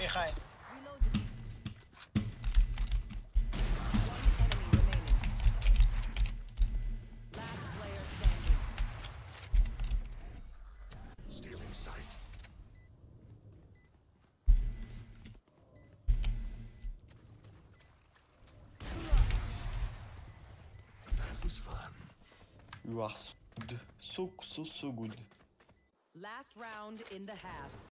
Here, hi. Reloading. One enemy remaining. Last player standing. Stealing sight. That was fun. You are so good. So good. Last round in the half.